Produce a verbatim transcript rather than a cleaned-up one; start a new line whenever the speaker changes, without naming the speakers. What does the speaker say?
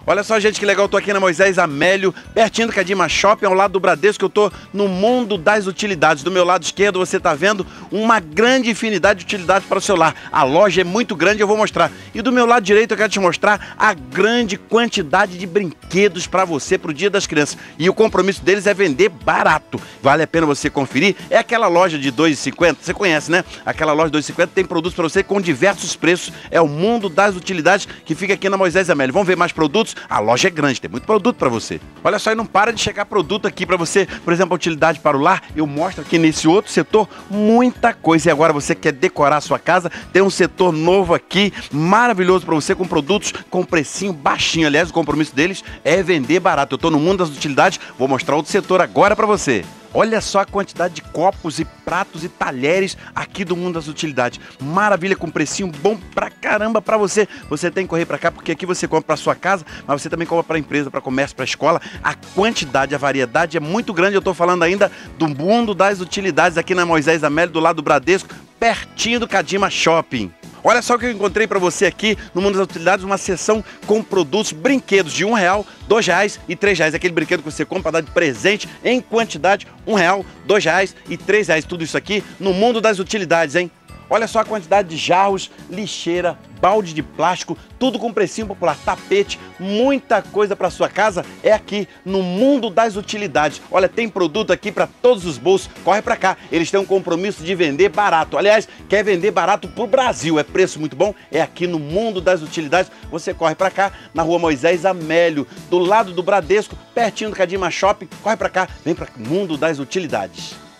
Olha só, gente, que legal, eu tô aqui na Moisés Amélio, pertinho do Cadima Shopping, ao lado do Bradesco. Eu tô no mundo das utilidades. Do meu lado esquerdo você tá vendo uma grande infinidade de utilidades para o celular. A loja é muito grande, eu vou mostrar. E do meu lado direito eu quero te mostrar a grande quantidade de brinquedos para você pro Dia das Crianças. E o compromisso deles é vender barato. Vale a pena você conferir. É aquela loja de dois reais e cinquenta centavos, você conhece, né? Aquela loja de dois reais e cinquenta centavos tem produtos para você com diversos preços. É o mundo das utilidades que fica aqui na Moisés Amélio. Vamos ver mais produtos? A loja é grande, tem muito produto para você. Olha só, e não para de chegar produto aqui para você. Por exemplo, a utilidade para o lar, eu mostro aqui nesse outro setor muita coisa. E agora você quer decorar a sua casa, tem um setor novo aqui, maravilhoso para você, com produtos com precinho baixinho. Aliás, o compromisso deles é vender barato. Eu estou no mundo das utilidades, vou mostrar outro setor agora para você. Olha só a quantidade de copos e pratos e talheres aqui do mundo das utilidades. Maravilha, com precinho bom pra caramba pra você. Você tem que correr pra cá, porque aqui você compra pra sua casa, mas você também compra pra empresa, pra comércio, pra escola. A quantidade, a variedade é muito grande. Eu tô falando ainda do mundo das utilidades aqui na Moisés Amélio, do lado do Bradesco, pertinho do Cadima Shopping. Olha só o que eu encontrei para você aqui no mundo das utilidades, uma seção com produtos, brinquedos de um real, dois reais e três reais. Aquele brinquedo que você compra para dar de presente em quantidade, um real, dois reais e três reais. Tudo isso aqui no mundo das utilidades, hein? Olha só a quantidade de jarros, lixeira, balde de plástico, tudo com precinho popular, tapete, muita coisa para sua casa é aqui no mundo das utilidades. Olha, tem produto aqui para todos os bolsos, corre para cá, eles têm um compromisso de vender barato. Aliás, quer vender barato pro Brasil, é preço muito bom, é aqui no mundo das utilidades. Você corre para cá, na rua Moisés Amélio, do lado do Bradesco, pertinho do Cadima Shopping, corre para cá, vem para o mundo das utilidades.